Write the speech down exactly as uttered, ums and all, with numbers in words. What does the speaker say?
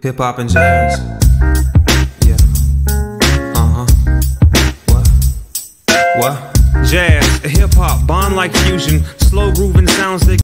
hip hop and jazz. Yeah. Uh huh. What? What? Jazz, hip hop, bond like fusion, slow grooving sounds that